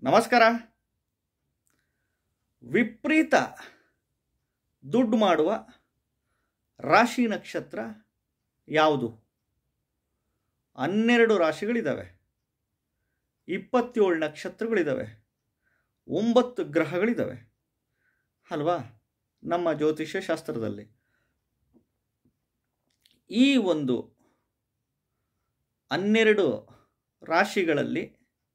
ನಮಸ್ಕಾರ. ವಿಪರೀತ ದುಡ್ಡು ಮಾಡುವ ರಾಶಿ ನಕ್ಷತ್ರ ಯಾವುದು? 12 ರಾಶಿಗಳಿದ್ದಾವೆ, 27 ನಕ್ಷತ್ರಗಳಿದ್ದಾವೆ, 9 ಗ್ರಹಗಳಿದ್ದಾವೆ ಅಲ್ವಾ ನಮ್ಮ ಜ್ಯೋತಿಷ್ಯ ಶಾಸ್ತ್ರದಲ್ಲಿ. ಈ ಒಂದು 12 ರಾಶಿಗಳಲ್ಲಿ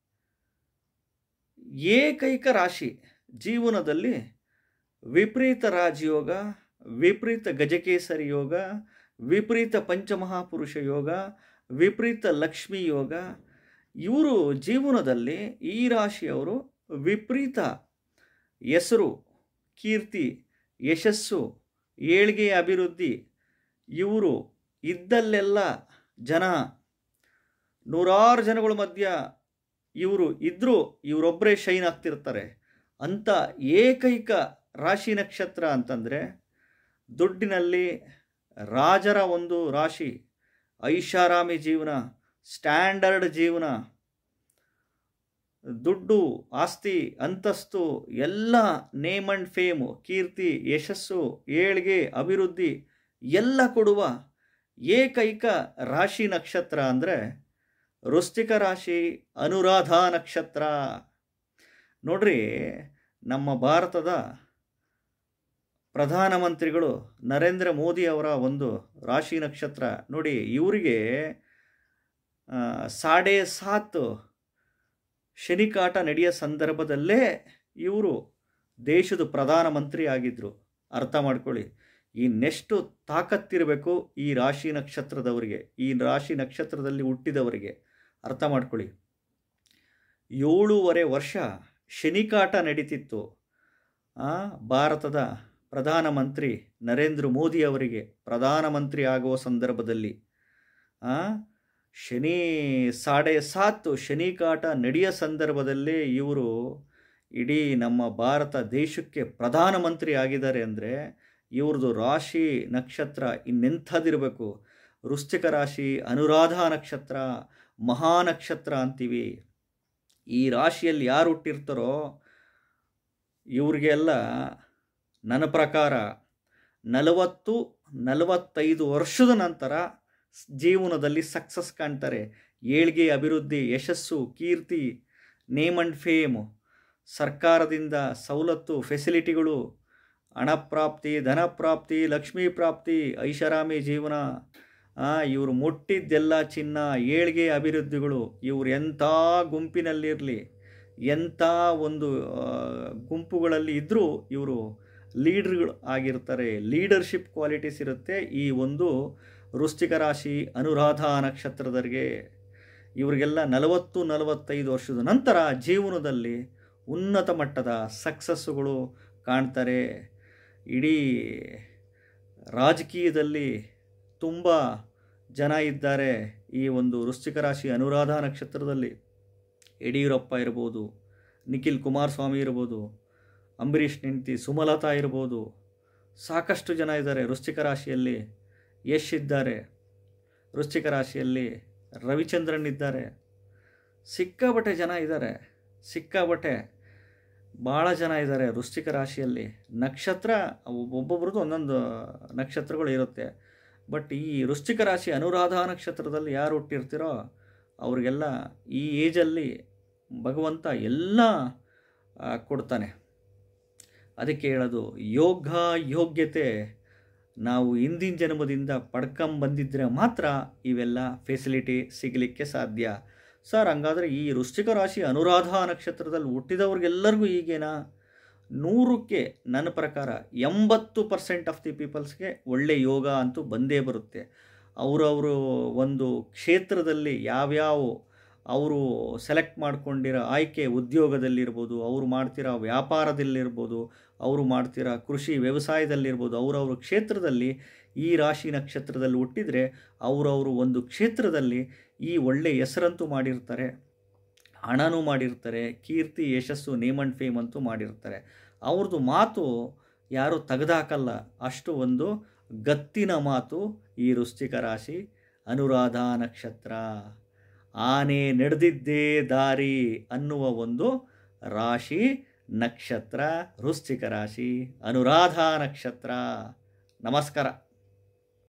ಏಕೈಕ ರಾಶಿ ಜೀವನದಲ್ಲಿ ವಿಪರೀತ ರಾಜಯೋಗ, ವಿಪರೀತ ಗಜಕೇಸರಿ ಯೋಗ, ವಿಪರೀತ ಪಂಚಮಹಾಪುರುಷ ಯೋಗ, ವಿಪರೀತ ಲಕ್ಷ್ಮೀ ಯೋಗ. ಇವರು ಜೀವನದಲ್ಲಿ ಈ ರಾಶಿಯವರು ವಿಪರೀತ ಹೆಸರು, ಕೀರ್ತಿ, ಯಶಸ್ಸು, ಏಳ್ಗೆ, ಅಭಿವೃದ್ಧಿ. ಇವರು ಇದ್ದಲ್ಲೆಲ್ಲ ಜನ, ನೂರಾರು ಜನಗಳ ಮಧ್ಯ ಇವರು ಇದ್ದರೂ ಇವರೊಬ್ಬರೇ ಶೈನ್ ಆಗ್ತಿರ್ತಾರೆ ಅಂತ ಏಕೈಕ ರಾಶಿ ನಕ್ಷತ್ರ ಅಂತಂದರೆ ದುಡ್ಡಿನಲ್ಲಿ ರಾಜರ ಒಂದು ರಾಶಿ, ಐಷಾರಾಮಿ ಜೀವನ, ಸ್ಟ್ಯಾಂಡರ್ಡ್ ಜೀವನ, ದುಡ್ಡು, ಆಸ್ತಿ, ಅಂತಸ್ತು ಎಲ್ಲ, ನೇಮ್ ಆ್ಯಂಡ್ ಫೇಮು, ಕೀರ್ತಿ, ಯಶಸ್ಸು, ಏಳ್ಗೆ, ಅಭಿವೃದ್ಧಿ ಎಲ್ಲ ಕೊಡುವ ಏಕೈಕ ರಾಶಿ ನಕ್ಷತ್ರ ಅಂದರೆ ವೃಶ್ಚಿಕ ರಾಶಿ, ಅನುರಾಧ ನಕ್ಷತ್ರ. ನೋಡ್ರಿ, ನಮ್ಮ ಭಾರತದ ಪ್ರಧಾನಮಂತ್ರಿಗಳು ನರೇಂದ್ರ ಮೋದಿ ಅವರ ಒಂದು ರಾಶಿ ನಕ್ಷತ್ರ ನೋಡಿ. ಇವರಿಗೆ 7.5 ಶನಿಕಾಟ ನಡೆಯೋ ಸಂದರ್ಭದಲ್ಲೇ ಇವರು ದೇಶದ ಪ್ರಧಾನಮಂತ್ರಿ ಆಗಿದ್ದರು. ಅರ್ಥ ಮಾಡ್ಕೊಳ್ಳಿ, ಇನ್ನೆಷ್ಟು ತಾಕತ್ತಿರಬೇಕು ಈ ರಾಶಿ ನಕ್ಷತ್ರದವರಿಗೆ, ಈ ರಾಶಿ ನಕ್ಷತ್ರದಲ್ಲಿ ಹುಟ್ಟಿದವರಿಗೆ. ಅರ್ಥ ಮಾಡ್ಕೊಳ್ಳಿ, 7.5 ವರ್ಷ ಶನಿಕಾಟ ನಡೀತಿತ್ತು ಭಾರತದ ಪ್ರಧಾನಮಂತ್ರಿ ನರೇಂದ್ರ ಮೋದಿ ಅವರಿಗೆ ಪ್ರಧಾನಮಂತ್ರಿ ಆಗುವ ಸಂದರ್ಭದಲ್ಲಿ. ಶನಿ 7.5 ಶನಿಕಾಟ ನಡೆಯೋ ಸಂದರ್ಭದಲ್ಲೇ ಇವರು ಇಡೀ ನಮ್ಮ ಭಾರತ ದೇಶಕ್ಕೆ ಪ್ರಧಾನಮಂತ್ರಿ ಆಗಿದ್ದಾರೆ ಅಂದರೆ ಇವ್ರದ್ದು ರಾಶಿ ನಕ್ಷತ್ರ ಇನ್ನೆಂಥದ್ದಿರಬೇಕು. ವೃಶ್ಚಿಕ ರಾಶಿ, ಅನುರಾಧ ನಕ್ಷತ್ರ, ಮಹಾನಕ್ಷತ್ರ ಅಂತೀವಿ. ಈ ರಾಶಿಯಲ್ಲಿ ಯಾರು ಹುಟ್ಟಿರ್ತಾರೋ ಇವ್ರಿಗೆಲ್ಲ ನನ್ನ ಪ್ರಕಾರ 40-45 ವರ್ಷದ ನಂತರ ಜೀವನದಲ್ಲಿ ಸಕ್ಸಸ್ ಕಾಣ್ತಾರೆ. ಏಳ್ಗೆ, ಅಭಿವೃದ್ಧಿ, ಯಶಸ್ಸು, ಕೀರ್ತಿ, ನೇಮ್ ಆ್ಯಂಡ್ ಫೇಮು, ಸರ್ಕಾರದಿಂದ ಸವಲತ್ತು, ಫೆಸಿಲಿಟಿಗಳು, ಹಣಪ್ರಾಪ್ತಿ, ಧನಪ್ರಾಪ್ತಿ, ಲಕ್ಷ್ಮೀ ಪ್ರಾಪ್ತಿ, ಐಷಾರಾಮಿ ಜೀವನ. ಇವರು ಮುಟ್ಟಿದ್ದೆಲ್ಲ ಚಿನ್ನ, ಏಳ್ಗೆ, ಅಭಿವೃದ್ಧಿಗಳು. ಇವರು ಎಂಥ ಗುಂಪಿನಲ್ಲಿರಲಿ, ಎಂಥ ಒಂದು ಗುಂಪುಗಳಲ್ಲಿ ಇದ್ದರೂ ಇವರು ಲೀಡರ್ಗಳು ಆಗಿರ್ತಾರೆ. ಲೀಡರ್ಶಿಪ್ ಕ್ವಾಲಿಟೀಸ್ ಇರುತ್ತೆ ಈ ಒಂದು ವೃಶ್ಚಿಕ ರಾಶಿ ಅನುರಾಧ ನಕ್ಷತ್ರದವರಿಗೆ. ಇವರಿಗೆಲ್ಲ 40-45 ವರ್ಷದ ನಂತರ ಜೀವನದಲ್ಲಿ ಉನ್ನತ ಮಟ್ಟದ ಸಕ್ಸಸ್ಸುಗಳು ಕಾಣ್ತಾರೆ. ಇಡೀ ರಾಜಕೀಯದಲ್ಲಿ ತುಂಬ ಜನ ಇದ್ದಾರೆ ಈ ಒಂದು ವೃಶ್ಚಿಕ ರಾಶಿ ಅನುರಾಧ ನಕ್ಷತ್ರದಲ್ಲಿ. ಯಡಿಯೂರಪ್ಪ ಇರ್ಬೋದು, ನಿಖಿಲ್ ಕುಮಾರಸ್ವಾಮಿ ಇರ್ಬೋದು, ಅಂಬರೀಷ್ ಹೆಂಡತಿ ಸುಮಲತಾ ಇರ್ಬೋದು, ಸಾಕಷ್ಟು ಜನ ಇದ್ದಾರೆ ವೃಶ್ಚಿಕ ರಾಶಿಯಲ್ಲಿ. ಯಶ್ ಇದ್ದಾರೆ ವೃಶ್ಚಿಕ ರಾಶಿಯಲ್ಲಿ, ರವಿಚಂದ್ರನ್ ಇದ್ದಾರೆ, ಸಿಕ್ಕಾಬಟ್ಟೆ ಜನ ಇದ್ದಾರೆ, ಸಿಕ್ಕಾಬಟ್ಟೆ ಭಾಳ ಜನ ಇದ್ದಾರೆ ವೃಶ್ಚಿಕ ರಾಶಿಯಲ್ಲಿ. ನಕ್ಷತ್ರ ಒಬ್ಬೊಬ್ರದ್ದು ಒಂದೊಂದು ನಕ್ಷತ್ರಗಳು ಇರುತ್ತೆ. ಬಟ್ ಈ ವೃಶ್ಚಿಕ ರಾಶಿ ಅನುರಾಧ ನಕ್ಷತ್ರದಲ್ಲಿ ಯಾರು ಹುಟ್ಟಿರ್ತೀರೋ ಅವ್ರಿಗೆಲ್ಲ ಈ ಏಜಲ್ಲಿ ಭಗವಂತ ಎಲ್ಲ ಕೊಡ್ತಾನೆ. ಅದಕ್ಕೆ ಹೇಳೋದು, ಯೋಗ ಯೋಗ್ಯತೆ ನಾವು ಹಿಂದಿನ ಜನ್ಮದಿಂದ ಪಡ್ಕೊಂಬಂದಿದ್ರೆ ಮಾತ್ರ ಇವೆಲ್ಲ ಫೆಸಿಲಿಟಿ ಸಿಗಲಿಕ್ಕೆ ಸಾಧ್ಯ. ಸರ್, ಹಂಗಾದರೆ ಈ ವೃಶ್ಚಿಕ ರಾಶಿ ಅನುರಾಧ ನಕ್ಷತ್ರದಲ್ಲಿ ಹುಟ್ಟಿದವ್ರಿಗೆಲ್ಲರಿಗೂ ಈಗೇನಾ? 100ಕ್ಕೆ ನನ್ನ ಪ್ರಕಾರ 80% ಆಫ್ ದಿ ಪೀಪಲ್ಸ್ಗೆ ಒಳ್ಳೆ ಯೋಗ ಅಂತೂ ಬಂದೇ ಬರುತ್ತೆ. ಅವರವರು ಒಂದು ಕ್ಷೇತ್ರದಲ್ಲಿ ಯಾವ್ಯಾವ ಅವರು ಸೆಲೆಕ್ಟ್ ಮಾಡ್ಕೊಂಡಿರೋ ಆಯ್ಕೆ, ಉದ್ಯೋಗದಲ್ಲಿರ್ಬೋದು, ಅವರು ಮಾಡ್ತಿರೋ ವ್ಯಾಪಾರದಲ್ಲಿರ್ಬೋದು, ಅವರು ಮಾಡ್ತಿರೋ ಕೃಷಿ ವ್ಯವಸಾಯದಲ್ಲಿರ್ಬೋದು, ಅವರವ್ರ ಕ್ಷೇತ್ರದಲ್ಲಿ ಈ ರಾಶಿ ನಕ್ಷತ್ರದಲ್ಲಿ ಹುಟ್ಟಿದರೆ ಅವರವರು ಒಂದು ಕ್ಷೇತ್ರದಲ್ಲಿ ಈ ಒಳ್ಳೆ ಹೆಸರಂತೂ ಮಾಡಿರ್ತಾರೆ, ಹಣನೂ ಮಾಡಿರ್ತಾರೆ, ಕೀರ್ತಿ, ಯಶಸ್ಸು, ನೇಮ್ ಆ್ಯಂಡ್ ಫೇಮ್ ಅಂತೂ ಮಾಡಿರ್ತಾರೆ. ಅವ್ರದ್ದು ಮಾತು ಯಾರೂ ತೆಗೆದಾಕಲ್ಲ, ಅಷ್ಟು ಒಂದು ಗತ್ತಿನ ಮಾತು ಈ ವೃಶ್ಚಿಕ ರಾಶಿ ಅನುರಾಧ ನಕ್ಷತ್ರ. ಆನೆ ನಡೆದಿದ್ದೇ ದಾರಿ ಅನ್ನುವ ಒಂದು ರಾಶಿ ನಕ್ಷತ್ರ ವೃಶ್ಚಿಕ ರಾಶಿ, ಅನುರಾಧ ನಕ್ಷತ್ರ. ನಮಸ್ಕಾರ.